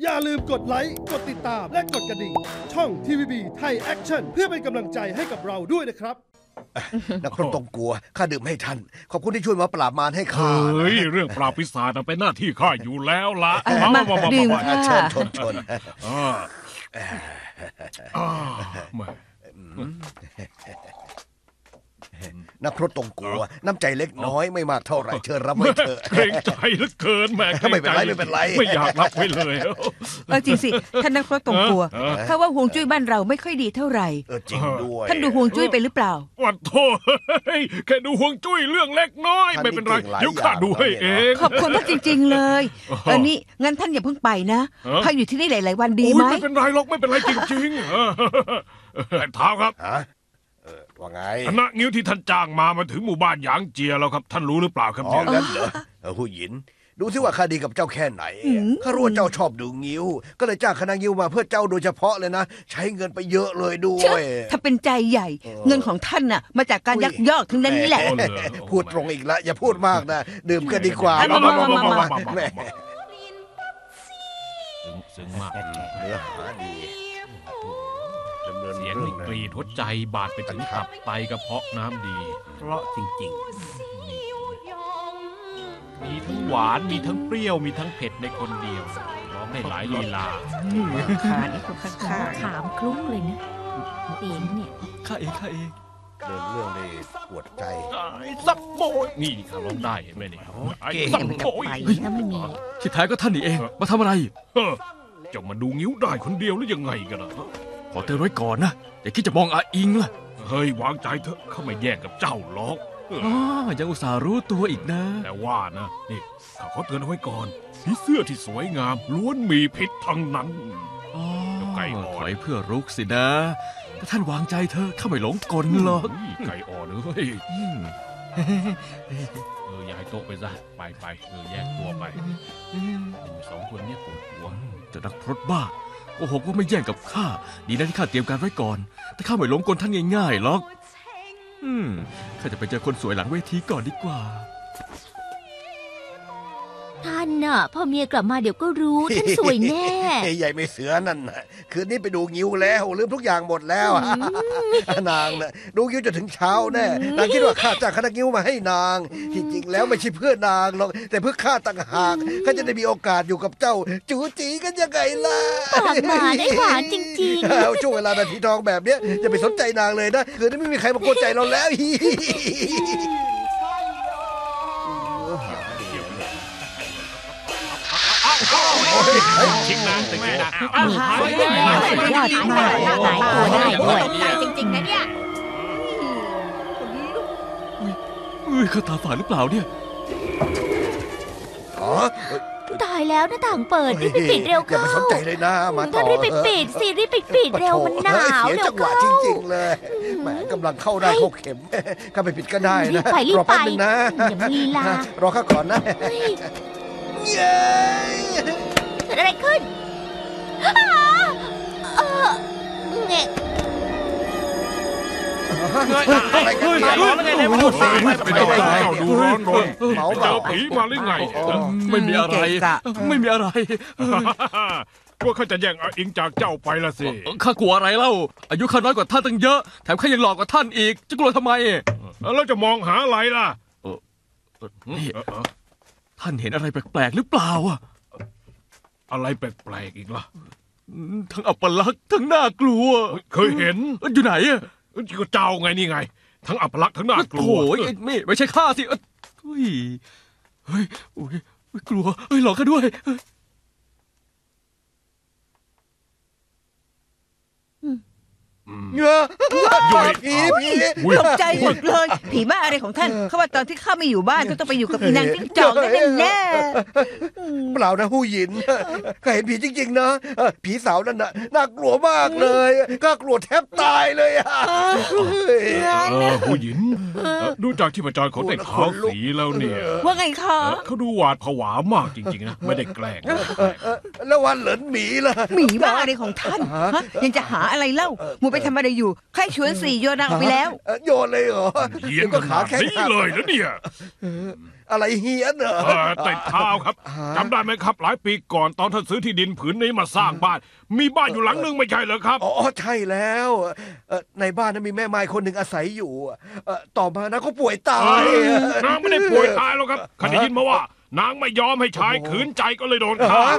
อย่าลืมกดไลค์กดติดตามและกดกระดิ่งช่อง TVB ไทยแอคชั่นเพื่อเป็นกำลังใจให้กับเราด้วยนะครับนักพรตต้องกลัวข้าดื่มให้ท่านขอบคุณที่ช่วยมาปราบมารให้ข้าเฮ้ยเรื่องปราบปีศาจเป็นหน้าที่ข้าอยู่แล้วล่ะมาดื่มค่ะชนนักพรตต้องกลัวน้ำใจเล็กน้อยไม่มากเท่าไหร่เชิญรับไว้เถอะเกรงใจเหลือเกินแม่ไม่เป็นไรไม่อยากรับไว้เลยจริงสิท่านนักพรตต้องกลัวถ้าว่าฮวงจุ้ยบ้านเราไม่ค่อยดีเท่าไหร่จริงด้วยท่านดูฮวงจุ้ยไปหรือเปล่าวันโทษแค่ดูฮวงจุ้ยเรื่องเล็กน้อยไม่เป็นไรเดี๋ยวข้าดูให้เองขอบคุณท่านจริงๆเลยนี่งั้นท่านอย่าเพิ่งไปนะพักอยู่ที่นี่หลายๆวันดีไหมไม่เป็นไรหรอกไม่เป็นไรจริงๆท้าวครับว่าไงคณะงิ้วที่ท่านจ้างมาถึงหมู่บ้านหยางเจียแล้วครับท่านรู้หรือเปล่าครับอ๋องั้นเหรอผู้หญิงดูสิว่าข้าดีกับเจ้าแค่ไหนข้ารู้ว่าเจ้าชอบดูงิ้วก็เลยจ้างคณะงิ้วมาเพื่อเจ้าโดยเฉพาะเลยนะใช้เงินไปเยอะเลยด้วยถ้าเป็นใจใหญ่เงินของท่านน่ะมาจากการยักยอกทั้งนั้นแหละพูดตรงอีกแล้วอย่าพูดมากนะดื่มกันดีกว่าแม่ซึ้งมากเนื้อหาดีเสียงนี่กรีดหัวใจบาดไปถึงตับไตกระเพาะน้ำดีเพราะจริงๆมีทั้งหวานมีทั้งเปรี้ยวมีทั้งเผ็ดในคนเดียวร้องได้หลายลีลาขานี่คนข้างขามคลุ้งเลยนะเองเนี่ยข้าเองเดินเรื่องได้ปวดใจซับโบยนี่ข้าร้องได้เห็นไหมนี่ซับโบยที่แท้ก็ท่านนี่เองมาทำอะไรจะมาดูงิ้วได้คนเดียวหรือยังไงกันนะขอเตือนไว้ก่อนนะอย่าคิดจะมองอาอิงล่ะเฮ้ยวางใจเถอะเขาไม่แย่งกับเจ้าหรอกยังอุตส่าห์รู้ตัวอีกนะแต่ว่านะนี่ข้าขอเตือนไว้ก่อนผีเสื้อที่สวยงามล้วนมีพิษทั้งนั้นไก่อ่อนถอยเพื่อรุกสินะแต่ท่านวางใจเถอะข้าไม่หลงกลหรอกไก่อ่อนเลยย้ายโต๊ะไปซะไปแยกตัวไปสองคนนี้ปวดหัวจะนักพรตบ้าโอ้โหก็ไม่แย่งกับข้าดีนะที่ข้าเตรียมการไว้ก่อนแต่ข้าไม่หลงกลท่านง่ายๆหรอกข้าจะไปเจอคนสวยหลังเวทีก่อนดีกว่าท่านน่ะพอเมียกลับมาเดี๋ยวก็รู้ท่านสวยแน่ใหญ่ไม่เสือนั่นคืนนี้ไปดูงิ้วแล้วลืมทุกอย่างหมดแล้วนางน่ะดูงิ้วจะถึงเช้าแน่นางคิดว่าข้าจ้างคณะงิ้วมาให้นางจริงๆแล้วไม่ใช่เพื่อนางหรอกแต่เพื่อข้าต่างหากข้าจะได้มีโอกาสอยู่กับเจ้าจู๋จีกันยังไงล่ะปากหวานได้หวานจริงๆช่วงเวลานาทีทองแบบนี้อย่าไปสนใจนางเลยนะคืนนี้ไม่มีใครมากวนใจเราแล้วชิงนะแต่ไงนะหายมากหายตัวได้ด้วยจริงๆนะเนี่ยข้าตาฝาดหรือเปล่าเนี่ยตายแล้วหน้าต่างเปิดรีบไปปิดเร็วเข้าอย่าไปสนใจเลยนะมาต่อรีบไปปิดสิรีบไปปิดเร็วมันหนาวเสียจังหวะจริงๆเลยแหมกำลังเข้าได้เข้าเข็มข้าไปปิดก็ได้นะรอแป๊บนึงนะอย่ามาลีลารอข้าก่อนนะเย้เกิดอะไรขึ้นเนี่ยอะไรกันเนี่ยร้อนไงเนี่ยมันดูสิไปดูร้อนเจอผีมาหรือไงไม่มีอะไรกลัวข้าจะแย่งอิงจากเจ้าไปละสิข้ากลัวอะไรเล่าอายุข้าน้อยกว่าท่านตั้งเยอะแถมข้ายังหลอกกว่าท่านอีกจะกลัวทำไมแล้วจะมองหาอะไรล่ะท่านเห็นอะไรแปลกๆหรือเปล่าอะไรแปลกๆอีกล่ะทั้งอัปลักษณ์ทั้งน่ากลัวเคยเห็นอยู่ไหนก็เจ้าไงนี่ไงทั้งอัปลักษณ์ทั้งน่ากลัวโอ้ยไม่ใช่ข้าสิเฮ้ยกลัวหลอกข้าด้วยผีตกใจหมดเลยผีบ้าอะไรของท่านเขาว่าตอนที่ข้าไม่อยู่บ้านก็ต้องไปอยู่กับอีนางจิ้งจอกแน่เปล่านะผู้หญิงข้าเห็นผีจริงๆนะผีสาวนั่นน่ากลัวมากเลยข้ากลัวแทบตายเลยผู้หญิงดูจากที่ประจรของเด็กขาวสีแล้วเนี่ยว่าไงคะเขาดูหวาดผวามากจริงๆนะไม่ได้แกล้งแล้ววันเหลินหมีล่ะหมีบ้าอะไรของท่านยังจะหาอะไรเล่ามัวไปทำอะไรอยู่ใครชวนนั้นสิโยนนางออกไปแล้วโยนเลยเหรอเฮียนก็ขขานาดแข็งนี้เลยนะเนี่ยอะไรเฮียนเหรอแต่เท้าครับจำได้ไหมครับ หลายปีก่อนตอนท่านซื้อที่ดินผืนนี้มาสร้างบ้าน มีบ้านอยู่หลังนึงไม่ใช่เหรอครับอ๋อใช่แล้วในบ้านนั้นมีแม่ไม้คนหนึ่งอาศัยอยู่ต่อมานะเขาป่วยตายนางไม่ได้ป่วยตายหรอกครับข้าได้ยินมาว่า นางไม่ยอมให้ชายขืนใจก็เลยโดนฆ่า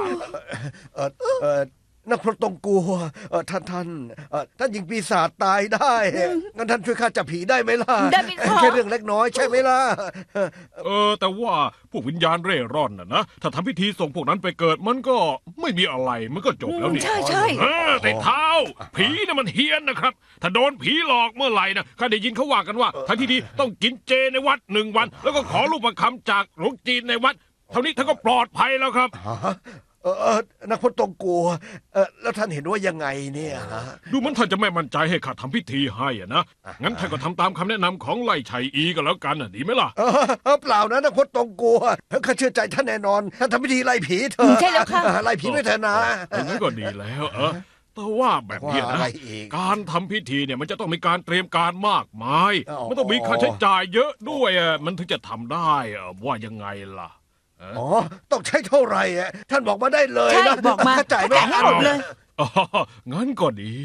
นักพรตตงกลัวท่านยิงปีศาจตายได้งั้นท่านช่วยข้าจับผีได้ไหมล่ะได้ไหมครับแค่เรื่องเล็กน้อยใช่ไหมล่ะแต่ว่าพวกวิญญาณเร่ร่อนนะถ้าทำพิธีส่งพวกนั้นไปเกิดมันก็ไม่มีอะไรมันก็จบแล้วนี่ใช่แต่เท้า ผีน่ะมันเฮี้ยนนะครับ ถ้าโดนผีหลอกเมื่อไหร่นะข้าได้ยินเขาว่ากันว่าทันทีดีต้องกินเจในวัด1 วัน แล้วก็ขอรูปประคำจากหลวงจีนในวัดเท่านี้ท่านก็ปลอดภัยแล้วครับนักพรตตงกลัวแล้วท่านเห็นว่ายังไงเนี่ยฮะดูเหมันท่านจะไม่มั่นใจให้ข้าทำพิธีให้อะนะงั้นท่านก็ทำตามคำแนะนำของไล่ชัยอีก็แล้วกันดีไหมล่ะเปล่านะนักพรตตงกลัวข้าเชื่อใจท่านแน่นอนท่านทำพิธีไล่ผีเถอะใช่แล้วค่ะไล่ผีไม่เถอะนะงั้นก็ดีแล้วแต่ว่าแบบนี้ว่านะอะไรอีกการทำพิธีเนี่ยมันจะต้องมีการเตรียมการมากมายอ๋อมันต้องมีค่าใช้จ่ายเยอะด้วยมันถึงจะทำได้ว่ายังไงล่ะอ๋อต้องใช้เท่าไหร่ท่านบอกมาได้เลยใช่นะบอกมาข้จ่ายไหมจ่ายให้หมดเลยอ๋องั้นก็ดี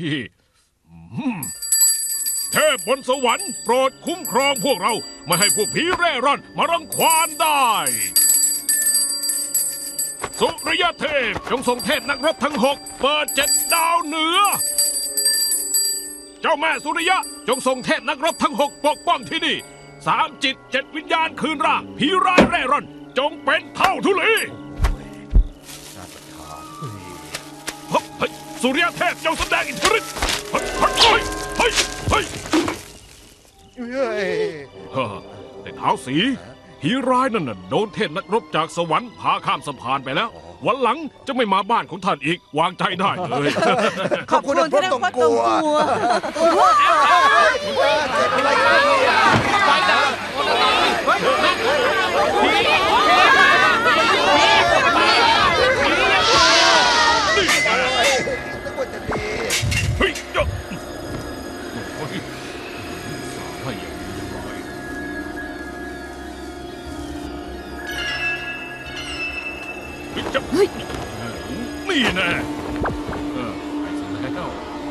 เทพบนสวรรค์โปรดคุ้มครองพวกเราไม่ให้พวกผีเร่ร่อนมารังควานได้ สุริยเทพจงส่งเทพนักรบทั้ง6เปิด7 ดาวเหนือ เจ้าแม่สุริยะจงส่งเทพนักรบทั้ง6ปกป้องที่นี่3 จิต 7 วิญญาณคืนร่างผีร้ายเร่ร่อนจงเป็นเท่าทุลีเฮ้ยสุริยเทพจงแสดงอิทธิฤทธิ์เฮ้ยเฮ้ยเฮ้ยแต่เท้าสีผีร้ายนั่นน่ะโดนเทพนักรบจากสวรรค์พาข้ามสะพานไปแล้ว วันหลังจะไม่มาบ้านของท่านอีกวางใจได้เลยขอบคุณที่นักพรตตงกลัวเจ็บอะไรกันเนี่ย นึกว่าจะดีเฮ้ยยกโอ้ยสาให้อย่างนี้เลยเฮ้ยจะนี่แน่ไปสิแล้ว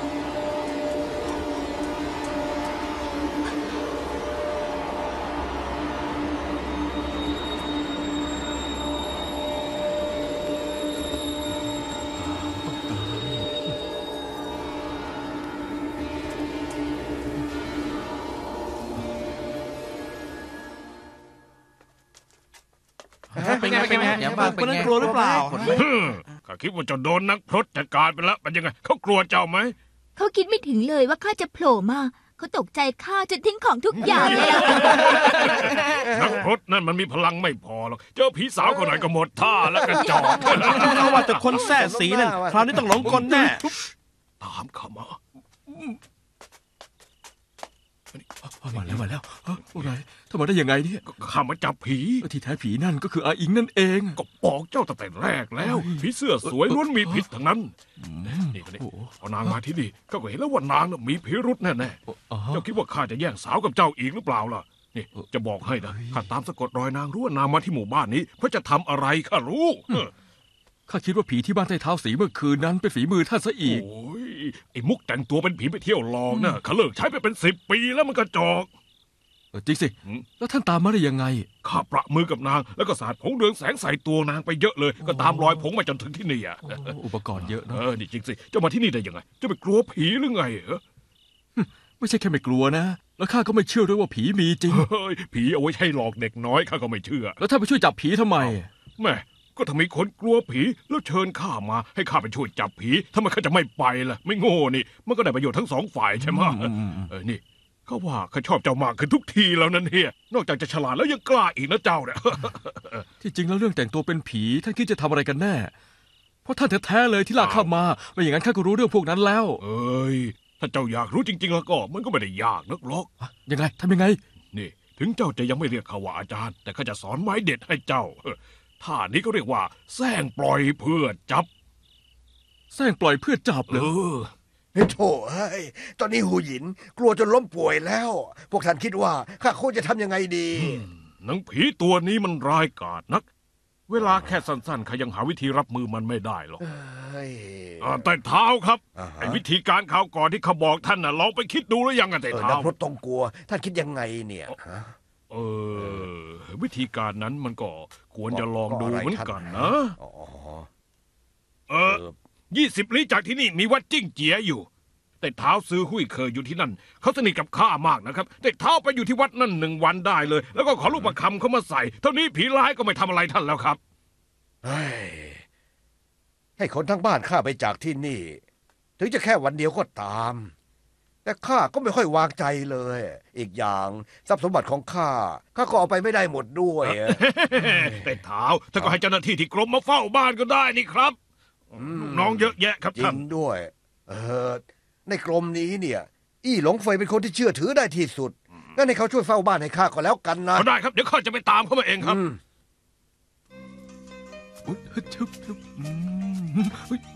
เป็นไงอย่างบ้านเป็นไงกลัวหรือเปล่าข้าคิดว่าจะโดนนักพรตจัดการไปแล้วเป็นยังไงเขากลัวเจ้าไหมเขาคิดไม่ถึงเลยว่าข้าจะโผล่มา เขาตกใจข้าจนทิ้งของทุกอย่างเลยอะนักพรตนั่นมันมีพลังไม่พอหรอกเจอผีสาวคนไหนก็หมดท่าแล้วก็จอดเขาว่าแต่คนแท้สีนั่นคราวนี้ต้องหลงกลแน่ตามข้ามามาแล้วอะไรทำไมได้ยังไงเนี่ยก็ข้ามาจับผีที่แท้ผีนั่นก็คืออาอิงนั่นเองก็บอกเจ้าตั้งแต่แรกแล้วผีเสื้อสวยล้วนมีพิษทั้งนั้นนี่ก็นี่โอ้โหพอนางมาที่นี่ก็เห็นแล้วว่านางน่ะมีพิรุษแน่อ๋อๆเจ้าคิดว่าข้าจะแย่งสาวกับเจ้าอีกหรือเปล่าล่ะนี่จะบอกให้นะข้าตามสะกดรอยนางรู้ว่านางมาที่หมู่บ้านนี้เพื่อจะทำอะไรข้ารู้ข้าคิดว่าผีที่บ้านใต้เท้าสีเมื่อคืนนั้นเป็นฝีมือท่านซะอีกโอ้ยไอ้มุกแต่งตัวเป็นผีไปเที่ยวหลอกนะข้าเลิกใช้ไปเป็น10 ปีแล้วมันกระจอกจริงสิอืมแล้วท่านตามมาได้ยังไงข้าประมือกับนางแล้วก็สาดผงเรืองแสงใส่ตัวนางไปเยอะเลย ก็ตามรอยผงมาจนถึงที่นี่อ่ะอุปกรณ์เยอะนะนี่จริงสิเจ้ามาที่นี่ได้ยังไงเจะไปกลัวผีหรือไงเหรอไม่ใช่แค่ไม่กลัวนะ แล้วข้าก็ไม่เชื่อด้วยว่าผีมีจริงเฮ้ยผีเอาไว้ใช้หลอกเด็กน้อยข้าก็ไม่เชื่อแล้วท่านไปช่วยจับผีทำไมแม่ก็ถ้ามีคนกลัวผีแล้วเชิญข้ามาให้ข้าไปช่วยจับผีทำไมข้าจะไม่ไปล่ะไม่โง่นี่มันก็ได้ประโยชน์ทั้ง2 ฝ่ายใช่ไหม นี่เขาว่าข้าชอบเจ้ามากขึ้นทุกทีแล้วนั่นเนี่ยนอกจากจะฉลาดแล้วยังกล้าอีกนะเจ้าเนี่ยที่จริงแล้วเรื่องแต่งตัวเป็นผีท่านคิดจะทำอะไรกันแน่ เพราะท่านแท้ๆเลยที่ลากเข้ามาไม่อย่างนั้นข้าก็รู้เรื่องพวกนั้นแล้วเอ้ยถ้าเจ้าอยากรู้จริงๆแล้วก็มันก็ไม่ได้ยากนักหรอกยังไงทำยังไงนี่ถึงเจ้าจะยังไม่เรียกข้าว่าอาจารย์ แต่ข้าจะสอนไม้เด็ดให้เจ้าท่านี้ก็เรียกว่าแซงปล่อยเพื่อจับแซงปล่อยเพื่อจับเอเลยอโถ่เฮ้ยตอนนี้หูหยินกลัวจนล้มป่วยแล้ว พวกท่านคิดว่าข้าควรจะทำยังไงดีหนังผีตัวนี้มันร้ายกาจนัก เวลาแค่สั้นๆข้ายังหาวิธีรับมือมันไม่ได้หรอกเฮ้ยแต่เท้าครับอ่าฮะไอ้วิธีการข่าวก่อนที่เขาบอกท่านน่ะลองไปคิดดูหรือยังอะแต่นัเท้ากพรตต้องกลัว ท่านคิดยังไงเนี่ยฮะเออ วิธีการนั้นมันก็ควรจะลองดูเหมือนกันนะอ๋อ 20 ลี้จากที่นี่มีวัดจิ้งเจียอยู่ แต่เท้าซื้อหุ้ยเคยอยู่ที่นั่น เขาสนิทกับข้ามากนะครับ แต่เท้าไปอยู่ที่วัดนั่น1 วันได้เลย แล้วก็ขอลูกประคำเขามาใส่ เท่านี้ผีร้ายก็ไม่ทำอะไรท่านแล้วครับเฮ้ยให้คนทั้งบ้านข้าไปจากที่นี่ ถึงจะแค่วันเดียวก็ตาม แต่ข้าก็ไม่ค่อยวางใจเลย อีกอย่างทรัพย์สมบัติของข้าก็เอาไปไม่ได้หมดด้วยอะแต่เท้าท่านก็ให้เจ้าหน้าที่ที่กรมมาเฝ้าบ้านก็ได้นี่ครับลูกน้องเยอะแยะครับจริท่านงด้วย ในกรมนี้เนี่ย อี้หลงเฟยเป็นคนที่เชื่อถือได้ที่สุดงั้นให้เขาช่วยเฝ้าบ้านให้ข้าก็แล้วกันนะก็ได้ครับ เดี๋ยวข้าจะไปตามเขามาเองครับอืมอุ๊ยชึบชึบอุ๊ย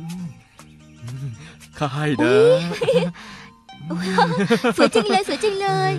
ข้าให้นะสวยจริงเลยสวยจริงเลย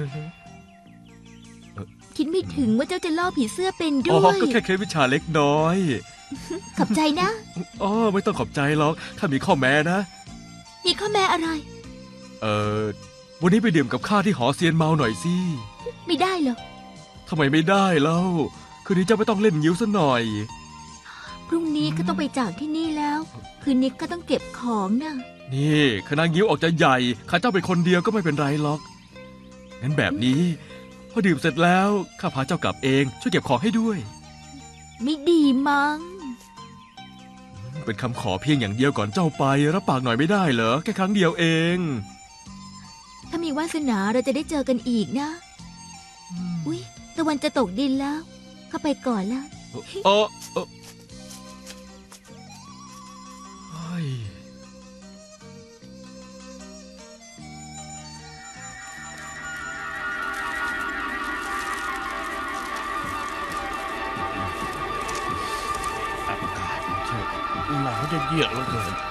คิดไม่ถึงว่าเจ้าจะล่อผีเสื้อเป็นอ๋อด้วยก็แค่เคล็ดวิชาเล็กน้อยขอบใจนะอ๋อไม่ต้องขอบใจหรอกถ้ามีข้อแม้นะมีข้อแม้อะไรเออวันนี้ไปดื่มกับข้าที่หอเซียนเมาหน่อยสิไม่ได้หรอกทำไมไม่ได้เล่าคืนนี้เจ้าไม่ต้องเล่นงิ้วซะหน่อยพรุ่งนี้ก็ต้องไปจากที่นี่แล้ว คืนนี้ก็ต้องเก็บของนะนี่คณะงิ้วออกจะใหญ่ข้าเจ้าเป็นคนเดียวก็ไม่เป็นไรหรอกงั้นแบบนี้พอดื่มเสร็จแล้วข้าพาเจ้ากลับเองช่วยเก็บของให้ด้วยไม่ดีมั้งเป็นคำขอเพียงอย่างเดียวก่อนเจ้าไปรับปากหน่อยไม่ได้เหรอแค่ครั้งเดียวเองถ้ามีวาสนาเราจะได้เจอกันอีกนะ อุ๊ยตะวันจะตกดินแล้ว เข้าไปก่อนแล้วเออเฮ้ยอากาศช่างหนาวจะเยือกเหลือเกิน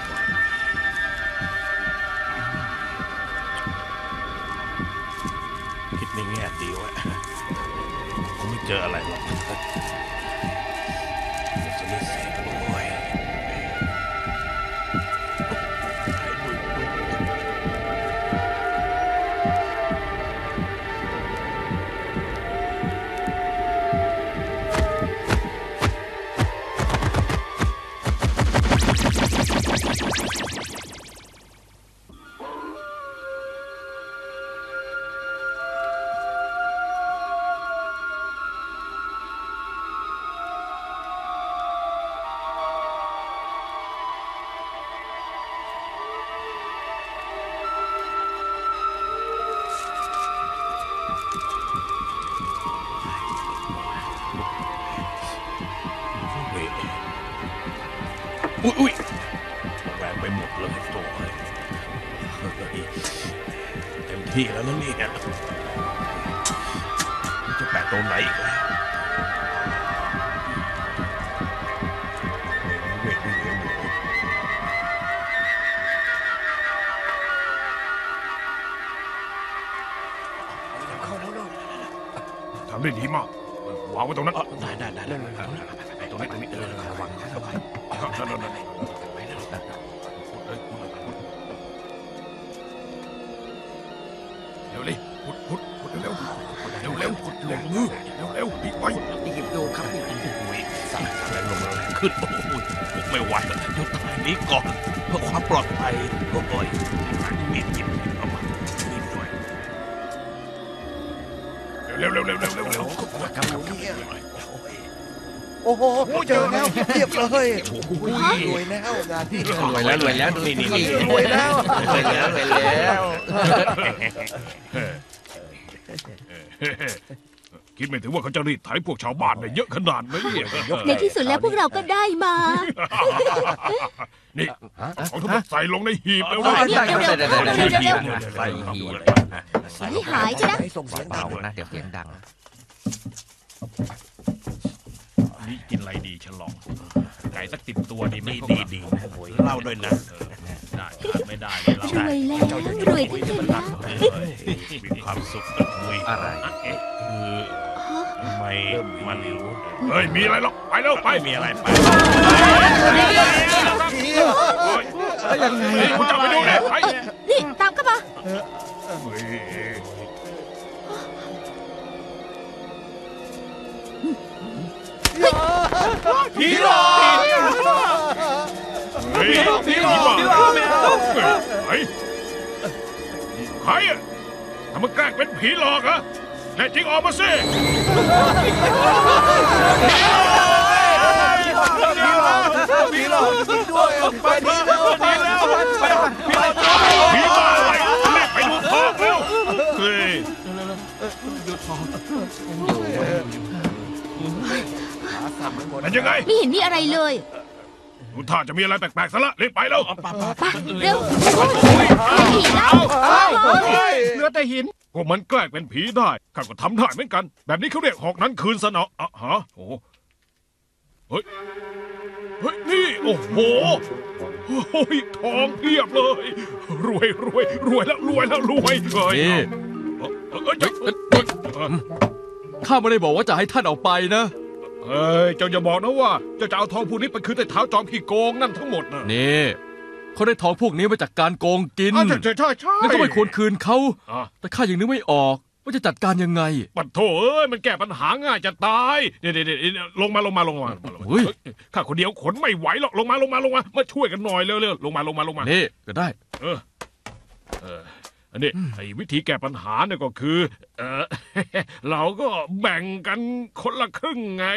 คิดในแง่ดีไว้คงไม่เจออะไรหรอกจะไม่เสียโอ้ยอุ้ยแรงไปหมดเลยตัวเต็มที่แล้วนะเนี่ยจะแปะตรงไหนอีกแล้วเวททำได้ดีมาก วางไว้ตรงนั้นได้ตรงนี้ระวังนะระวังเร็วเลยพุดเร็วพุดลงมือเร็วดีไปนี่หยิบดูครับนี่สั่งแรงลงแรงขึ้นโอ้ยไม่ไหวแล้วหยุดตายนี้ก่อนเพื่อความปลอดภัยโอ้ยมีดหยิบเอามามีดด้วยเร็วกำลังเนี่ยโอ้โหเจอแล้วเรียบเลยรวยแล้วงานที่รวยแล้วนี่รวยแล้วคิดไม่ถึงว่าเขาจะรีดไถพวกชาวบ้านได้เยอะขนาดนี้ในที่สุดแล้วพวกเราก็ได้มานี่เอาทั้งหมดใส่ลงในหีบแล้วให้หายใช่ไหมส่งเสียงดัเบาง นะเดี๋ยวเสียงดังนี่กินอะไรดีฉลองไก่สัก10 ตัวดีไหมดีเล่าด้วยนะได้ไม่ได้เลยเรารวยแล้วรวยขึ้นแล้วมีความสุขนะคุยอะไรคือทำไมมันรู้เฮ้ย มีอะไรหรอก ไปเร็วไปไม่มีอะไรไปยังไงเฮ้ยคุณจับไปดูเลยไปนี่ตามเข้ามาผีหลอกเฮ้ยผีหลอกเฮ้ยใครอะทำไมแกล้งเป็นผีหลอกอะแน่จริงออกมาสิผีหลอกจริงด้วยไปผีแล้วผีแล้วผีบ้าอะไรรีบไปดูทองแล้วเฮ้ยเป็นยังไงไม่เห็นมีอะไรเลยดูท่าจะมีอะไรแปลกๆซะละรีบไปแล้วไปเร็วผีแล้วเหลือแต่หินพวกมันแกล้งเป็นผีได้ข้าก็ทำได้เหมือนกัน แบบนี้เขาเรียกหอกนั้นคืนสนออะฮะโอ้เฮ้ยเฮ้ยนี่โอ้โหโอ้ยทองเพียบเลย รวยรวยรวยแล้วรวยแล้วรวยเฮ้ยนี่ ข้าไม่ได้บอกว่าจะให้ท่านออกไปนะเฮ้ยเจ้าอย่าบอกนะว่าเจ้าจะเอาทองพวกนี้ไปคืนแต่เท้าจอมขี้โกงนั่นทั้งหมดนะนี่เขาได้ทองพวกนี้มาจากการโกงกินใช่ใช่ใช่งั้นก็ไม่ควรคืนเขาอ่ะแต่ข้ายังนึกไม่ออกว่าจะจัดการยังไงปัดโถเอ้ยมันแก้ปัญหาง่ายจะตายเดี๋ยวลงมาเฮ้ยข้าคนเดียวขนไม่ไหวหรอกลงมามาช่วยกันหน่อยเร็วลงมานี่ก็ได้อันนี้ไอ้วิธีแก้ปัญหาเนี่ยก็คือ เราก็แบ่งกันคนละครึ่งไง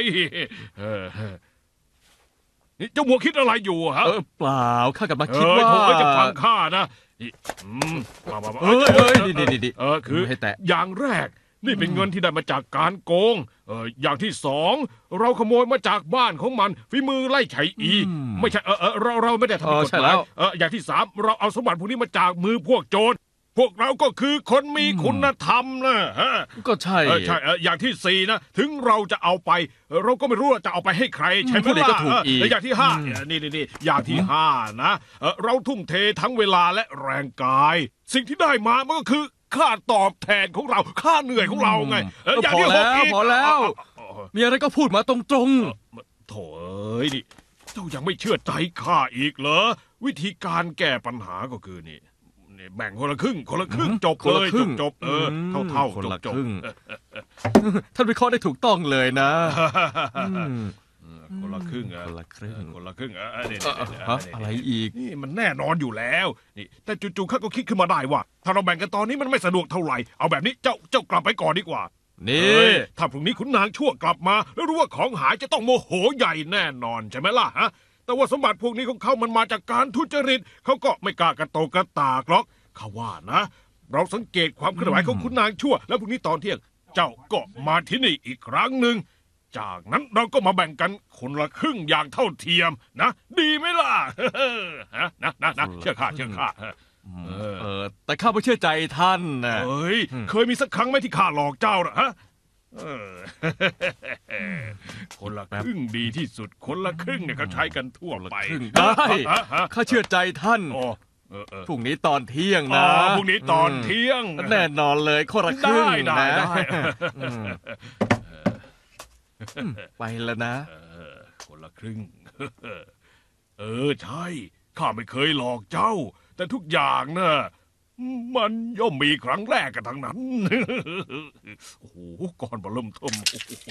นี่เจ้าบัวคิดอะไรอยู่ฮะเปล่าข้ากำลังเอคิดอว่าโถ่จะฟังข้านะนี่มาเอ้ยนี่คือให้แตะอย่างแรกนี่เป็นเงินที่ได้มาจากการโกงอย่างที่สองเราขโมยมาจากบ้านของมันฝีมือไล่ไฉอีไม่ใช่เราไม่ได้ทำผิดกฎหมายอย่างที่สามเราเอาสมบัติพวกนี้มาจากมือพวกโจรพวกเราก็คือคนมีคุณธรรมนะฮะก็ใช่ใช่อย่างที่สี่นะถึงเราจะเอาไป เราก็ไม่รู้ว่าจะเอาไปให้ใครใช่ไหมพูดอีกก็ล่ะถูกอีกและอย่างที่ห้านี่อย่างที่ห้านะเราทุ่มเททั้งเวลาและแรงกาย สิ่งที่ได้มามันก็คือค่าตอบแทนของเราค่าเหนื่อยของเราไงก็อย่างพอที่หแล้กวอีกพอแล้ว มีอะไรก็พูดมาตรงโถ่เอ้ยนี่เจ้ายังไม่เชื่อใจข้าอีกเหรอวิธีการแก้ปัญหาก็คือนี่แบ่งคนละครึ่งจบคนเลละยครึ่งจบเท่าคนละจบครึ่ง ๆ ท่านวิเคราะห์ได้ถูกต้องเลยนะคนละครึ่งคนละครึ่งคนละครึ่งนี่ฮะอะไรอีกนี่มันแน่นอนอยู่แล้วนี่แต่จู่ๆข้าก็คิดขึ้นมาได้ว่า ถ้าเราแบ่งกันตอนนี้มันไม่สะดวกเท่าไหร่เอาแบบนี้เจ้ากลับไปก่อนดีกว่านี่เฮ้ยถ้าพรุ่งนี้ขุนนางชั่วกลับมา แล้วรู้ว่าของหายจะต้องโมโหใหญ่แน่นอนใช่ไหมล่ะฮะแต่ว่าสมบัติพวกนี้ของเขามันมาจากการทุจริตเขาก็ไม่กล้ากระโตกกระตากหรอกเขาว่านะ เราสังเกตความเคลื่อนไหวของขุนนางชั่ว แล้วพรุ่งนี้ตอนเที่ยงเจ้าก็มาที่นี่อีกครั้งหนึ่งจากนั้นเราก็มาแบ่งกันคนละครึ่งอย่างเท่าเทียมนะ ดีไหมล่ะ นะเชื่อข้าแต่ข้าไม่เชื่อใจท่านนะเฮ้ยเคยมีสักครั้งไหมที่ข้าหลอกเจ้านะฮะคนละครึ่งดีที่สุดคนละครึ่งเนี่ยเขาใช้กันทั่วไปครึ่งได้ข้าเชื่อใจท่าน พรุ่งนี้ตอนเที่ยงนะพรุ่งนี้ตอนเที่ยงแน่นอนเลยคนละครึ่งได้นะไปแล้วนะคนละครึ่ง ใช่ข้าไม่เคยหลอกเจ้า แต่ทุกอย่างน่ะมันย่อมมีครั้งแรกกันทั้งนั้น โอ้โหก่อนบอเริ่มเทิม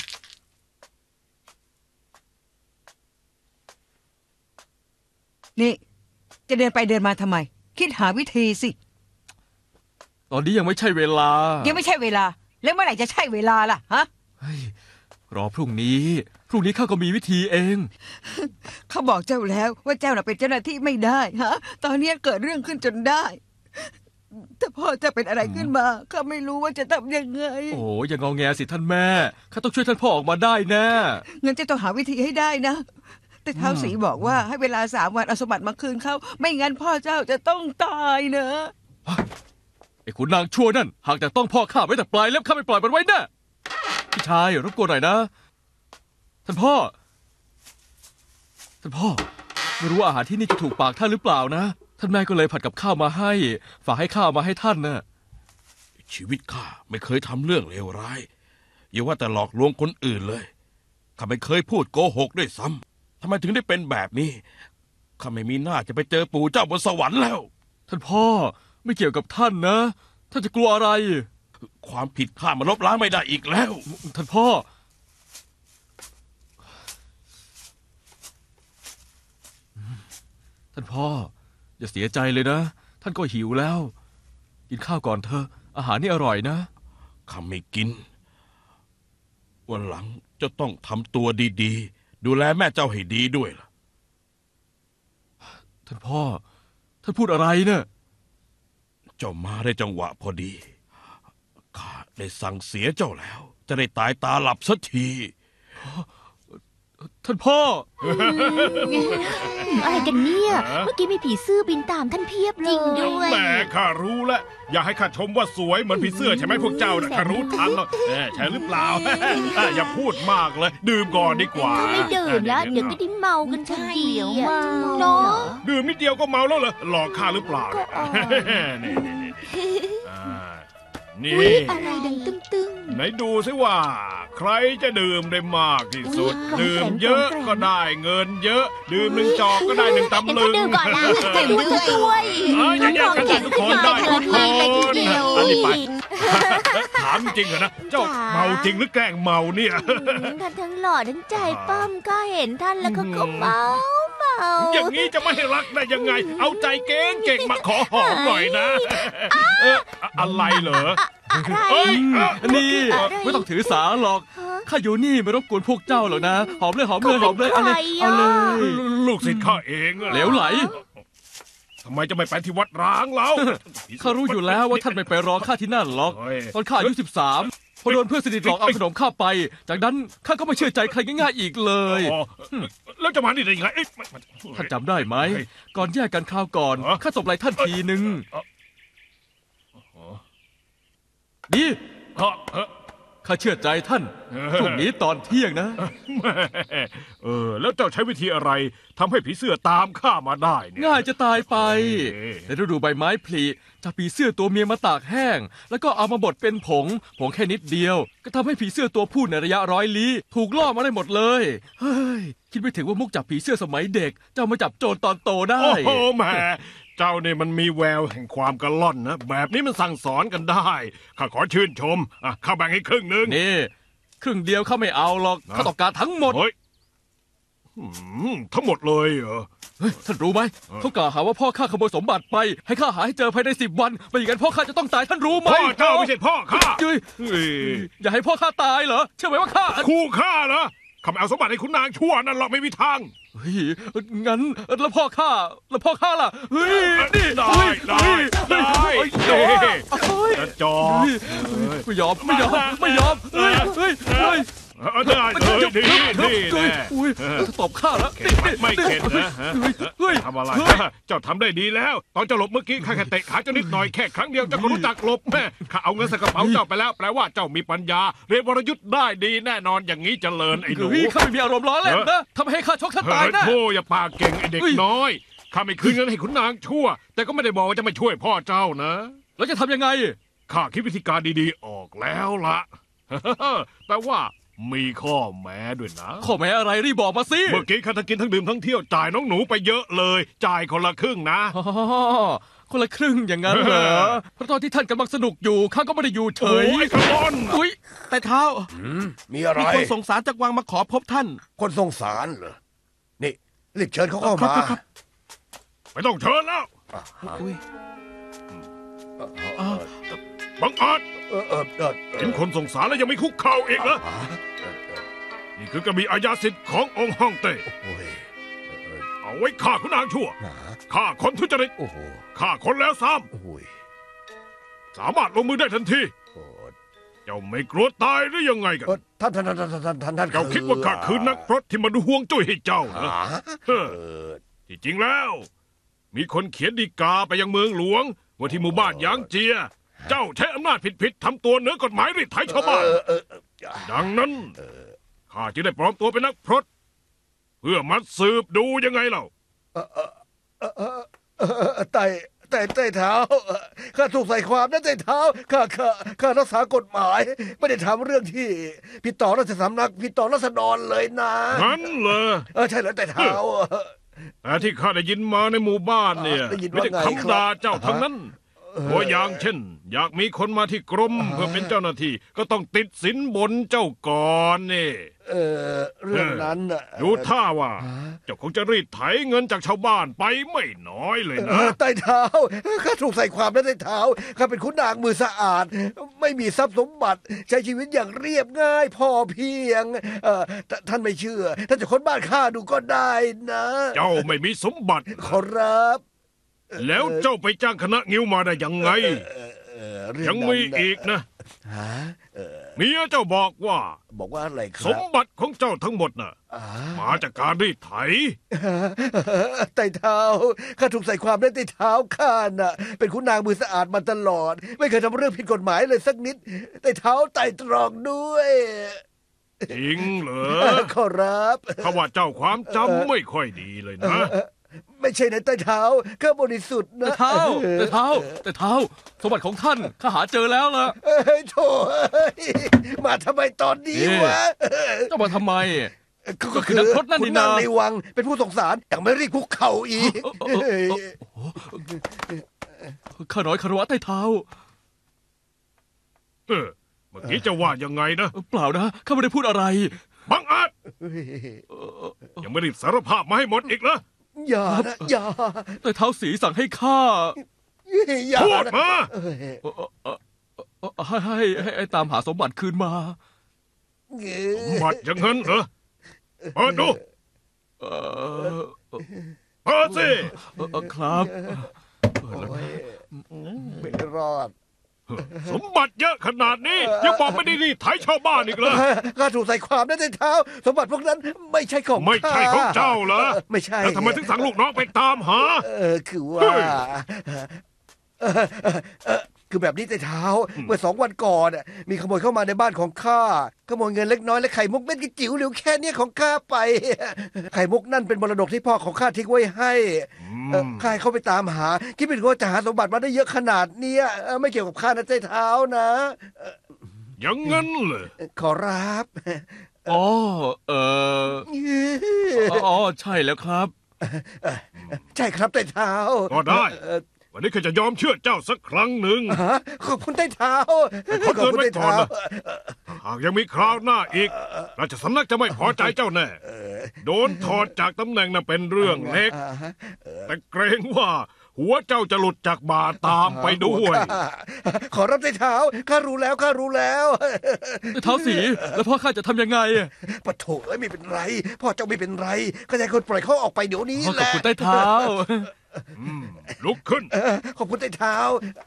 นี่ จะเดินไปเดินมาทำไม คิดหาวิธีสิตอนนี้ยังไม่ใช่เวลายังไม่ใช่เวลา แล้วเมื่อไหร่จะใช่เวลาล่ะฮะเฮ้ยรอพรุ่งนี้ ข้าก็มีวิธีเองเขาบอกเจ้าแล้วว่าเจ้าน่ะเป็นเจ้าหน้าที่ไม่ได้ฮะ ตอนนี้เกิดเรื่องขึ้นจนได้ แต่พ่อจะเป็นอะไรขึ้นมาข้าไม่รู้ว่าจะทำยังไงโอ้อย่างงอแงสิท่านแม่ข้าต้องช่วยท่านพ่อออกมาได้แน่งั้นจะต้องหาวิธีให้ได้นะ แต่ท้าวศรีบอกว่าให้เวลา3 วันเอาสมบัติมาคืนเขาไม่งั้นพ่อเจ้าจะต้องตายนะไอ้ขุนนางชั่วนั่นหากแต่ต้องพ่อข้าไว้แต่ปลายเล็บข้าไม่ปล่อยมันไว้แน่พี่ชายรบกวนหน่อยนะท่านพ่อไม่รู้ว่าอาหารที่นี่จะถูกปากท่านหรือเปล่านะท่านแม่ก็เลยผัดกับข้าวมาให้ ฝากให้ข้าวเอามาให้ท่านน่ะชีวิตข้าไม่เคยทำเรื่องเลวร้ายอย่าว่าแต่หลอกลวงคนอื่นเลยข้าไม่เคยพูดโกหกด้วยซ้ำทำไมถึงได้เป็นแบบนี้ข้าไม่มีหน้าจะไปเจอปู่เจ้าบนสวรรค์แล้วท่านพ่อไม่เกี่ยวกับท่านนะ ท่านจะกลัวอะไรความผิดข้ามันลบล้างไม่ได้อีกแล้วท่านพ่อ ท่านพ่อ อย่าเสียใจเลยนะ ท่านก็หิวแล้ว กินข้าวก่อนเถอะอาหารนี่อร่อยนะข้าไม่กินวันหลังจะต้องทำตัวดีๆดูแลแม่เจ้าให้ดีด้วยล่ะท่านพ่อ ท่านพูดอะไรเนี่ยเจ้ามาได้จังหวะพอดีข้าได้สั่งเสียเจ้าแล้ว จะได้ตายตาหลับสักทีท่านพ่ออะไรกันเนี่ย เมื่อกี้มีผีซื่อบินตามท่านเพียบเลยจริงด้วยแหมข้ารู้แล้วอย่าให้ข้าชมว่าสวยเหมือนผีเสื้อใช่ไหมพวกเจ้านะข้ารู้ทันแล้วใช่หรือเปล่า อย่าพูดมากเลย ดื่มก่อนดีกว่าถ้าไม่ดื่มแล้วเดี๋ยวก็ได้เมากันทันทีอะเนาะดื่มนิดเดียวก็เมาแล้วเหรอหลอกข้าหรือเปล่าเนี่ยนี่อุ๊ยอะไรดังตึ้งไหนดูซิว่า ใครจะดื่มได้มากที่สุดอุ๊ยดื่มเยอะแกร่งก็ได้เงินเยอะ ดื่มหนึ่งจอกก็ได้หนึ่งๆตำเห็นลึท่านงดื่มก่อนนะแต่ดูซะด้วยอย่าแยกกันได้ทุกคนได้ทุกคน อันนี้ไป ถามจริงเหรอนะ เจ้าเมาจริงหรือแกล้งเมาเนี่ยท่านทั้งหล่อทั้งใจปั้มก็เห็นท่านแล้วก็เมาอย่างนี้จะไม่ให้รักได้ยังไง เอาใจเก่งๆมาขอหอมหน่อยนะอะไรเหรออะไรเอ้ยนี่อะไรไม่ต้องถือสาหรอกฮะข้าอยู่นี่ไม่รบกวนพวกเจ้าหรอกนะ หอมเลยหอมเลยหอมเลยเอาเลยเอาเลยลูกศิษย์ข้าเองอะเหลวไหลทำไมจะไม่ไปที่วัดร้างแล้วข้ารู้อยู่แล้วว่าท่านไม่ไปรอข้าที่นั่นหรอกเฮ้ยตอนข้าอายุ13พอโดนเพื่อนสนิทหลอกเอาขนมข้าไป จากนั้นข้าก็ไม่เชื่อใจใครง่ายๆอีกเลยอ๋อแล้วจะมานี่ได้ยังไงเอ๊ะท่านจำได้ไหม ก่อนแยกกันคราวก่อนฮะข้าตบไหล่ท่านทีนึงดีเฮ้อเฮ้อข้าเชื่อใจท่านพรุ่งนี้ตอนเที่ยงนะแหม่แล้วเจ้าใช้วิธีอะไรทำให้ผีเสื้อตามข้ามาได้เนี่ยง่ายจะตายไปเอ๊ะในฤดูใบไม้ผลิจากผีเสื้อตัวเมียมาตากแห้ง แล้วก็เอามาบดเป็นผงแค่นิดเดียว ก็ทำให้ผีเสื้อตัวผู้ในระยะ100 ลี้ถูกล่อมาได้หมดเลยเฮ้ยคิดไม่ถึงว่ามุกจับผีเสื้อสมัยเด็กจะเอามาจับโจรตอนโตได้โอ้โหแหม่เจ้าเนี่ยมันมีแววแห่งความกระล่อนนะ แบบนี้มันสั่งสอนกันได้ข้าขอชื่นชมข้าแบ่งให้ครึ่งหนึงนี่ครึ่งเดียวข้าไม่เอาหรอกข้าต้องการทั้งหมดเฮ้ยทั้งหมดเลยเหรอเฮ้ยท่านรู้ไหมเขากล่าวหาว่าพ่อข้าขโมยสมบัติไป ให้ข้าหาให้เจอภายใน10 วันไม่อย่างนั้นพ่อข้าจะต้องตายท่านรู้ไหมพ่อเจ้าไม่ใช่พ่อข้าจุ้ยเฮ้ยอย่าให้พ่อข้าตายเหรอเชื่อไหมว่าข้าคู่ข้าเหรอข้าไม่เอาสมบัติให้คุณนางชั่วนั่นหรอกไม่มีทางเฮ้ยงั้นแล้วพ่อข้าล่ะเฮ้ยนี่ได้เฮ้ยได้เฮ้ยได้เฮ้ยเฮ้ยเฮ้ยกระจอเฮ้ยไม่ยอมเฮ้ยเฮ้ยได้เลยดีนี่แน่อุ้ยตบข้าแล้วไม่เข็ดนะฮะเฮ้ยทำอะไรเฮ้ยเจ้าทำได้ดีแล้ว ตอนเจ้าหลบเมื่อกี้ข้าแค่เตะขาเจ้านิดหน่อยแค่ครั้งเดียวเจ้าก็รู้จักหลบแม่ข้าเอาเงินใส่กระเป๋าเจ้าไปแล้วแปลว่าเจ้ามีปัญญา เรียนวรยุทธ์ได้ดีแน่นอนอย่างนี้เจริญไอ้หนูเฮ้ยข้าไม่มีอารมณ์ร้อนเล่นนะทำให้ข้าชกท่านตายเฮ้ยแน่โธ่อย่าปากเก่งไอ้เด็กน้อยข้าไม่คืนเงินให้ขุนนางชั่ว แต่ก็ไม่ได้บอกว่าจะไม่ช่วยพ่อเจ้านะแล้วจะทำยังไงข้าคิดวิธีการดีๆออกแล้วล่ะ แต่ว่ามีข้อแม้ด้วยนะข้อแม้อะไรรีบบอกมาสิเมื่อกี้ข้าทั้งกินทั้งดื่มทั้งเที่ยวจ่ายน้องหนูไปเยอะเลย จ่ายคนละครึ่งนะอ๋อคนละครึ่งอย่างนั้นเหรอเพราะตอนที่ท่านกำลังสนุกอยู่ข้าก็ไม่ได้อยู่เฉโอ้ยยกระล่อนอุ้ยแต่เท้ามีอะไรมีคนส่งสารจากวังมาขอพบท่านคนส่งสารเหรอ นี่รีบเชิญเขาเข้ามาไม่ต้องเชิญแล้วอุ้ยบังอาจเออเออเออเอเห็นอคนส่งสารแล้วยังไม่คุกเข่าอีกเหรอนี่คือกระบี่อาญาสิทธิ์ขององค์ฮ่องเต้โอ้ยเอาไว้ฆ่าขุนนางชั่วหนาฆ่าคนทุจริตโอ้โหฆ่าคนแล้วซ้โอ้ยำสามารถลงมือได้ทันทีโอ้ยเจ้าไม่กลัวตายหรือยังไงกันท่านเจ้าคิดว่าข้าคือนักพรตที่มาดูห่วงจุ้ยให้เจ้าเหรอเออที่จริงแล้ว มีคนเขียนฎีกาไปยังเมืองหลวง ว่าที่หมู่บ้านหยางเจีย เจ้าใช้อำนาจผิดๆทำตัวเหนือกฎหมายรีดไถชาวบ้าน ดังนั้นข้าจึงได้ปลอมตัวเป็นนักพรตเพื่อมาสืบดูยังไงเล่าไต่เท้าข้าถูกใส่ความนะไต่เท้าข้ารักษากฎหมาย ไม่ได้ทำเรื่องที่ผิดต่อราชสำนักผิดต่อราษฎรเลยนะงั้นเหรอใช่แล้วไต่เท้าแต่ที่ข้าได้ยินมาในหมู่บ้านเนี่ยได้ยินไม่ว่าได้ไงคำด่าเจ้าครับทั้งนั้นตัวอย่างเช่น อยากมีคนมาที่กรมเพื่อเป็นเจ้าหน้าที่ก็ต้องติดสินบนเจ้าก่อนนี่เรื่องนั้นน่ะดูท่าว่าเจ้าคงจะรีดไถเงินจากชาวบ้านไปไม่น้อยเลยนะไต่เท้าข้าถูกใส่ความนะไต่เท้าข้าเป็นขุนนางมือสะอาด ไม่มีทรัพย์สมบัติใช้ชีวิตอย่างเรียบง่ายพอเพียงท่านไม่เชื่อท่านจะค้นบ้านข้าดูก็ได้นะเจ้าไม่มีสมบัติขอรับแล้วเจ้าไปจ้างคณะงิ้วมาได้ยังไงเรื่องยังนั้นมีอีกนะฮะเมียเจ้าบอกว่าบอกว่าอะไรคสรับมบัติของเจ้าทั้งหมดน่ะอ่ามาจากการรีดไถไต่เท้าข้าถูกใส่ความได้ไต่เท้าข้าน่ะ เป็นขุนนางมือสะอาดมาตลอด ไม่เคยทำเรื่องผิดกฎหมายเลยสักนิดไต่เท้าไต่ตรองด้วยจริงเหรอขอรับเขาว่าเจ้าความจำไม่ค่อยดีเลยนะไม่ใช่นะไต่เท้าข้าบริสุทธิ์แต่นะเท้าสมบัติของท่านข้าหาเจอแล้วล่ะเอ้ยโถ่เอ้ยมาทำไมตอนนี้วะเจ้ามาทำไม ก็คือนักพรตนั่นนี่นะขุในวังเป็นผู้สงสารยังไม่รีบคุกเข่าอีกข้าน้อยคารวะใต้เท้าเมื่อกี้จะว่ายังไงนะเปล่านะข้าไม่ได้พูดอะไรบังอาจยังไม่รีบสารภาพมาให้หมดอีกเหรออย่านะอย่าใต้เท้าสีสั่งให้ข้าอย่าพูดนะมาให้ตามหาสมบัติคืนมาสมบัติอย่างนั้นเหรอเปิดดูเอ่อเปิดสิครับไม่รอดสมบัติเยอะขนาดนี้ยังบอกไม่ได้รีดไถชาวบ้านอีกเหรอข้าถูกใส่ความได้ในเท้า สมบัติพวกนั้นไม่ใช่ของไม่ใช่ของเจ้าเหรอไม่ใช่แล้วทำไมถึงสั่งลูกน้องไปตามหาคือว่าคือแบบนี้แต่เท้า เมื่อ2 วันก่อนมีขโมยเข้ามาในบ้านของข้าขโมยเงินเล็กน้อยและไข่มุกเม็ดกระจิ๋วเหลวแค่เนี้ยของข้าไป ไข่มุกนั่นเป็นมรดกที่พ่อของข้าทิ้งไว้ให้ข้าให้เขาไปตามหาคิดเป็นว่าจะหาสมบัติมาได้เยอะขนาดเนี้ยไม่เกี่ยวกับข้านะใจเท้านะอย่างงั้นเหรอขอรับอ๋ออ๋อใช่แล้วครับใช่ครับแต่เท้าก็ได้ วันนี้ข้าจะยอมเชื่อเจ้าสักครั้งหนึ่งขอบคุณใต้เท้าขอเตือนไว้ก่อนนะ หากยังมีคราวหน้าอีกราชสำนักจะไม่พอใจเจ้าแน่โดนถอดจากตำแหน่งน่ะเป็นเรื่องเล็ก แต่เกรงว่าหัวเจ้าจะหลุดจากบาตามไปด้วยขอรับใต้เท้าข้ารู้แล้วข้ารู้แล้วใต้เท้าสีแล้วพ่อข้าจะทำยังไงปะโถเอ้ยไม่เป็นไรพ่อเจ้าไม่เป็นไรก็จะให้คนปล่อยเขาออกไปเดี๋ยวนี้ขอบแหละคุณใต้เท้าลุกขึ้นขอบคุณใต้เท้า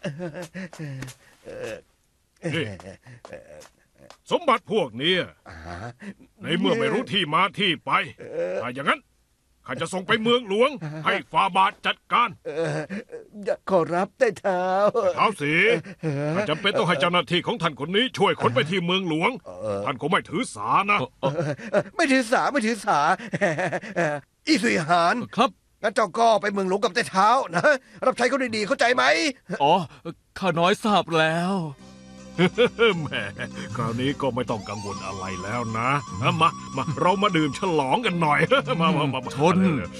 นี่สมบัติพวกนี้ในเมื่อไม่รู้ที่มาที่ไปถ้าอย่างนั้นข้าจะส่งไปเมืองหลวง ให้ฟาบาทจัดการขอรับใต้เท้าเท้าสีข้าจำเป็นต้องให้เจ้าหน้าที่ของท่านคนนี้ช่วยขนไปที่เมืองหลวง ท่านคงไม่ถือสานะไม่ถือสาไม่ถือสา อีสุยหานครับงั้นเจ้าก็ไปเมืองหลวงกับใต้เท้านะรับใช้เขาดีๆเข้าใจไหมอ๋อข้าน้อยทราบแล้วแหมคราวนี้ก็ไม่ต้องกังวลอะไรแล้วนะมาเรามาดื่มฉลองกันหน่อย มาชน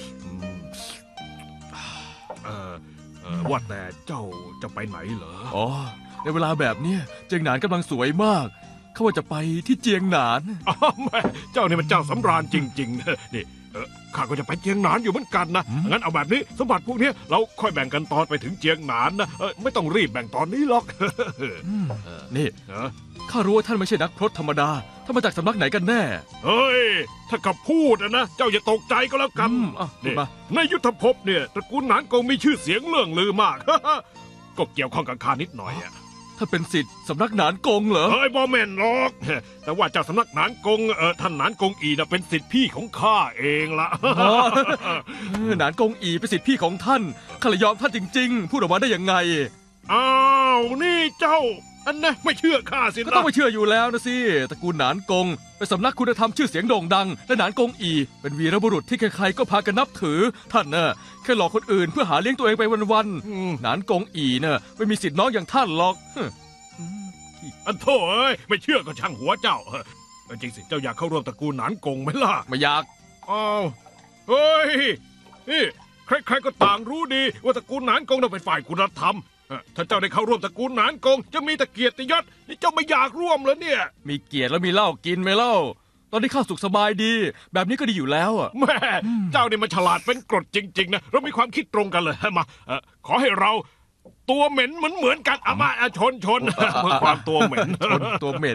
ว่าแต่เจ้าจะไปไหนเหรออ๋อในเวลาแบบเนี้ยเจียงหนานกำลังสวยมากเขาว่าจะไปที่เจียงหนานอ้าวแม่เจ้านี่มันเจ้าสำราญจริงๆนี่ข้าก็จะไปเจียงหนานอยู่เหมือนกันนะงั้นเอาแบบนี้สมบัติพวกนี้เราค่อยแบ่งกันตอนไปถึงเจียงหนานนะไม่ต้องรีบแบ่งตอนนี้หรอกนี่ข้ารู้ว่าท่านไม่ใช่นักพรตธรรมดาท่านมาจากสำนักไหนกันแน่เฮ้ยถ้ากับพูดนะเจ้าอย่าตกใจก็แล้วกันพูดมาในยุทธภพเนี่ยตระกูลหนานกงมีชื่อเสียงเลื่องลือมาก ก็เกี่ยวข้องกับข้านิดหน่อยอะถ้าเป็นสิทธิ์สำนักหนานกงเหรอเฮ้ยบอแมนหรอก แต่ว่าเจ้าสำนักหนานกงท่านหนานกงอีน่ะเป็นสิทธิพี่ของข้าเองละหนานกงอีเป็นสิทธิ์พี่ของท่านข้าเลยยอมท่านจริงๆ พูดออกมาได้ยังไงอ้าวนี่เจ้าอันนะไม่เชื่อข้าสิก็นะต้องไม่เชื่ออยู่แล้วนะสิตระกูลหนานกงเป็นสำนักคุณธรรมชื่อเสียงโด่งดังและหนานกงอีเป็นวีรบุรุษที่ใครๆก็พากันนับถือท่านน่ะแค่หลอกคนอื่นเพื่อหาเลี้ยงตัวเองไปวันๆหนานกงอีน่ะไม่มีสิทธิ์น้องอย่างท่านหรอกอันโถ่เอ้ยไม่เชื่อก็ช่างหัวเจ้าจริงสิเจ้าอยากเข้าร่วมตระกูลหนานกงไหมล่ะไม่อยากอ้าวเฮ้ยนี่ใครๆก็ต่างรู้ดีว่าตระกูลหนานกงน่ะเป็นฝ่ายคุณธรรมถ้าเจ้าได้เข้าร่วมตระกูลหนานกงจะมีแต่เกียรติยศนี่เจ้าไม่อยากร่วมเหรอเนี่ยมีเกียรติแล้วมีเหล้ากินไหมเล่าตอนนี้ข้าสุขสบายดี แบบนี้ก็ดีอยู่แล้วอ่ะแม่เจ้านี่มันฉลาดเป็นกรดจริงๆนะเรามีความคิดตรงกันเลยมาขอให้เราตัวเหม็นเหมือนกันอามาชนเพื่อความตัวเหม็นคนตัวเหม็น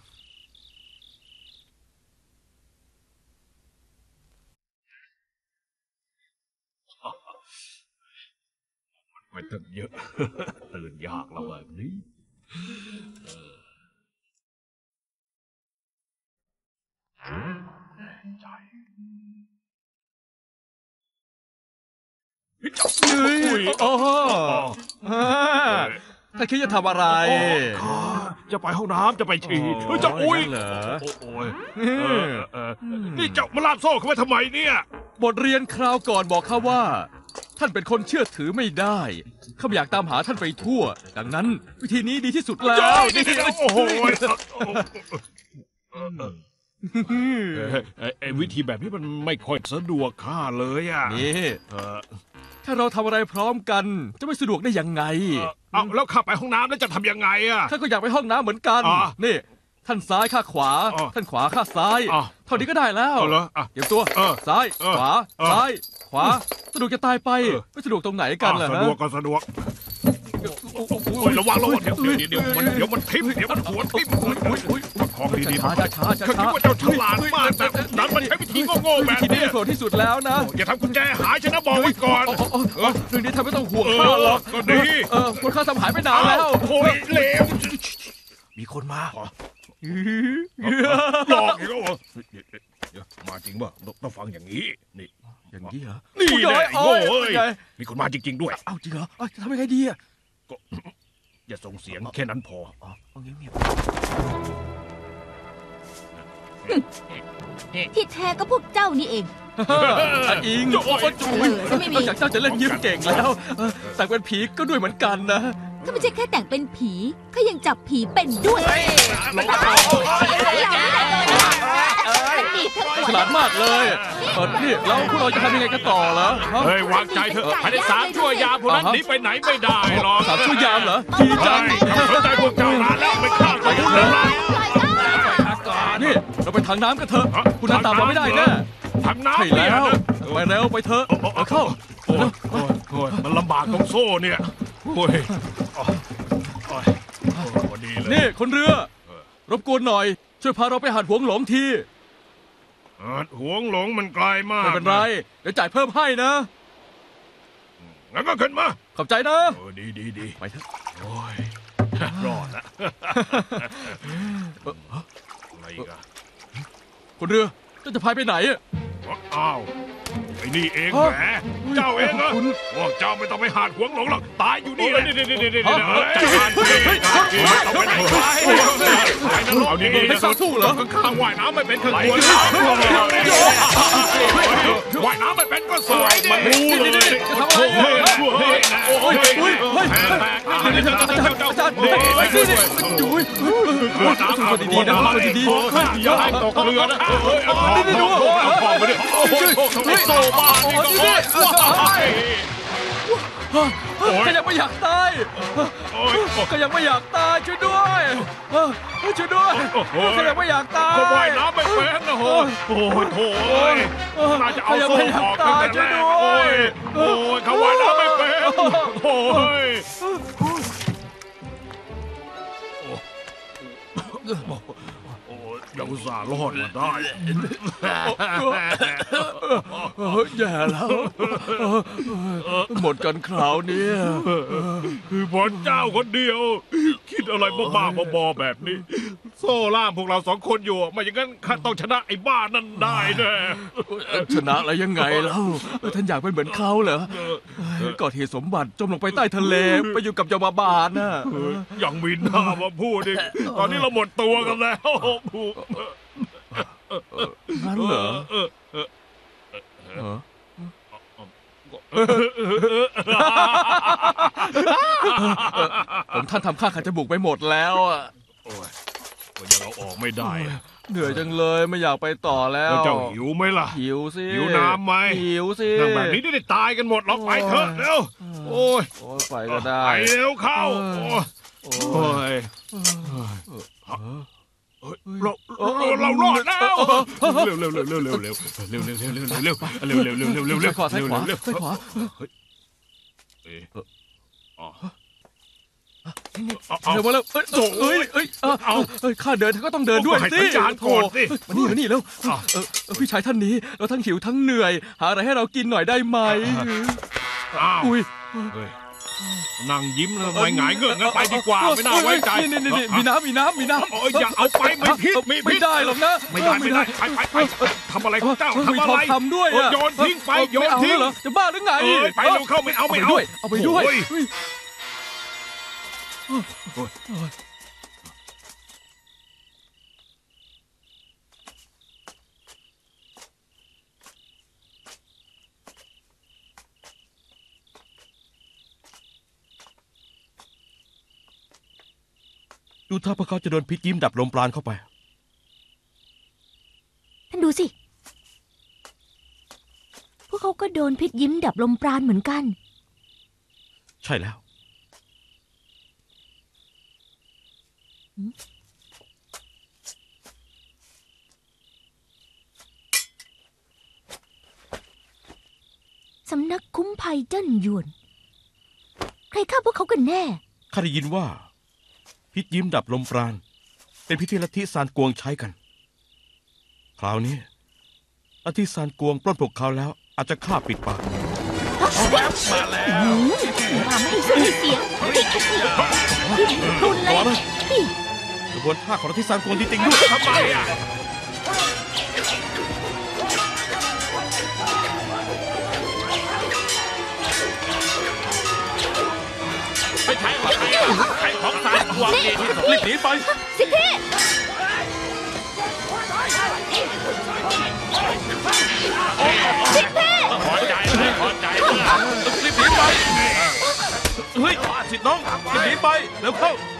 ไม่ต้องเยอะ ตื่นยากแล้วแบบนี้ใจอ๋อถ้าคิดจะทำอะไรจะไปห้องน้ำจะไปฉี่จะอุ้ยเหรอโอ้ยนี่เจ้ามาลาดโซ่เขาไว้ทำไมเนี่ยบทเรียนคราวก่อนบอกข้าว่า ท่านเป็นคนเชื่อถือไม่ได้ข้าไม่อยากตามหาท่านไปทั่ว ดังนั้น วิธีนี้ดีที่สุดแล้วโอ้โหไอ้วิธีแบบนี้มันไม่ค่อยสะดวกข้าเลยอ่ะนี่ถ้าเราทำอะไรพร้อมกัน จะไม่สะดวกได้ยังไงเอาแล้วข้าไปห้องน้ำแล้วจะทำยังไงอ่ะข้าก็อยากไปห้องน้ำเหมือนกัน นี่ ท่านซ้ายข้าขวา ท่านขวาข้าซ้าย เท่านี้ก็ได้แล้วเอาเหรอเตรียมตัว ซ้าย ขวา ซ้าย ขวา สะดวกจะตายไป ไม่สะดวกตรงไหนกันล่ะสะฮะดวกก็สะดวกระวังเดี๋ยวมันทิ่มเดี๋ยวมันหัวทิ่มประคองดีๆช้าข้าคิดว่าเจ้าฉลาดมากแต่ดันมันใช้วิธีโง่ๆแบบทีนี้นี้โกรธที่สุดแล้วนะอย่าทำกุญแจหายฉันนะบอกไว้ก่อนเรื่องนี้ทำไม่ต้องห่วงข้าหรอกก็ดีคนข้าทำหายไปนานแล้วโอ้ยเลวมีคนมาหลอกอีกแล้วมาจริงป่ะต้องฟังอย่างนี้นี่อย่างนี้เหรอนี่แหละโง่เอ้ยไงมีคนมาจริงๆด้วยเอาจริงเหรอจะทำยังไงดีอ่ะก็อย่าส่งเสียงแค่นั้นพอเอาเงียบที่แท้ก็พวกเจ้านี่เองๆอิงโอ้จุ๋ยนอกจากเจ้าจะเล่นยิ้มเก่งแล้ว แต่เป็นผีก็ด้วยเหมือนกันนะก็ไม่ใช่แค่แต่งเป็นผีเขายังจับผีเป็นด้วยฉลาดมากเลยนี่แล้วพวกเราจะทำยังไงกันต่อเหรอเฮ้ยวางใจเถอะภายใน3 ชั่วยามพวกนั้นหนีไปไหนไม่ได้หรอก 3 ชั่วยามเหรอดีจังสนใจพวกเจ้านานแล้วไม่ฆ่ากันเลยล่ะนี่เราไปถังน้ำกันเถอะคุณตามมาไม่ได้แน่ถังน้ำใช่เนี่ยแล้วนะไปเร็วไปเถอะเข้าโอ้ยมันลำบากตรงโซ่เนี่ยโอ้ยดีเลยนี่คนเรือ รบกวนหน่อย ช่วยพาเราไปหาดหวงหลงทีหวงหลงมันไกลมากไม่เป็นไร เดี๋ยวจ่ายเพิ่มให้นะงั้นก็ขึ้นมาขอบใจนะดีไปเถอะโอ้ยรอดละอะไรอีกอะคนเรือเจ้าจะพายไปไหนอะอ้าวไอ้นี่เองแหมเจ้าเองเหรอพวกเจ้าไม่ต้องไปหาดหวงหลงหรอกตายอยู่นี่เลยจะหาดต้องไปไหนเอาดีๆไม่สาสู้เหรอข้างว่ายน้ำไม่เป็นข้างบนว่ายน้ำไม่เป็นก็สวยมันรู้เลยจะทำอะไรโอ้ยเฮ้ยเจ้าไปสิจุ๋ยดีๆนะดีๆอย่าให้ตกเรือนะเอาไปดิโซ่บ้านนี่ก็ก็ยังไม่อยากตายก็ยังไม่อยากตายช่วยด้วยช่วยด้วยก็ยังไม่อยากตายก็ว่ายน้ำไม่เป็นนะโอ้ยโถ่น่าจะเอาโซ่ออกตั้งแต่แรกโอ้ยเขาว่ายน้ำไม่เป็นโอ้ยยังอุตส่าห์รอดมาได้แย่แล้วหมดกันคราวเนี้ยคือพระเจ้าคนเดียว คิดอะไรบ้าๆบอๆแบบนี้ โซ่ล่ามพวกเรา2 คนอยู่ไม่อย่างนั้นข้าต้องชนะไอ้บ้านั่นได้แน่ชนะแล้วยังไงเล่าท่านอยากเป็นเหมือนเขาเหรอก่อเหตุสมบัติจมลงไปใต้ทะเลไปอยู่กับยมบาลน่ะยังมีหน้ามาพูดอีกตอนนี้เราหมดตัวกันแล้วงั้นเหรอผมท่านทำข้าขัดจมูกไปหมดแล้วอ่ะโอ้ยก็ยังเอาออกไม่ได้เหนื่อยจังเลยไม่อยากไปต่อแล้วแล้วเจ้าหิวไหมล่ะหิวสิหิวน้ำไหมหิวสินั่งแบบนี้ได้ตายกันหมดเราไปเถอะเร็วโอ้ยโอ้ยไปก็ได้ไปเร็วเข้าโอ้ยเรารอดแล้วเร็วเร็วเร็วเร็วเร็วเร็วเร็วเร็วเร็วเร็วเร็วเร็วเร็วเร็วเร็วเร็วซ้ายขวาซ้ายขวาเร็วซ้ายขวา เร็วมาแล้วข้าเดินท่านก็ต้องเดินด้วยสิสัญญาณก่อนสิมานี่เร็วพี่ชายท่านนี้เราทั้งหิวทั้งเหนื่อยหาอะไรให้เรากินหน่อยได้ไหม อุ้ยนั่งยิ้มแล้วไม่หงายเงื่อนงั้นไปดีกว่าไม่น่าไว้ใจนี่มีน้ำอย่าเอาไปไม่พิษไม่ได้หรอกนะไม่ได้ไปทำอะไรของเจ้ามีทำทอะองไรคำด้วยโยนทิ้งไปโยนทิ้งเหรอจะบ้าหรือไงไปเร็วเข้าไม่เอาเอาไปด้วยดูท่าพวกเขาจะโดนพิษยิ้มดับลมปราณเข้าไปท่านดูสิ พวกเขาก็โดนพิษยิ้มดับลมปราณเหมือนกันใช่แล้วสำนักคุ้มภัยเจิ้นหยวน ใครฆ่าพวกเขากันแน่ข้าได้ยินว่า พิษยิ้มดับลมปราณเป็นพิธีลัทธิซานกวงใช้กัน คราวนี้ลัทธิซานกวงปล้นพวกเขาแล้ว อาจจะฆ่าปิดปากมาแล้วมาไม่ให้เสียงติดทุกทีรุนเลยนี่กระบวนท่าของลัทธิซานกวงจริงๆด้วยทำไมอ่ะไม่ใช่ของใครใครของสายกวงดีที่สุดรีบหนีไปสิพี่พอใจเลยพอใจเลยรีบหนีไป เฮ้ยสิทธิ์น้องรีบหนีไป เร็วเข้า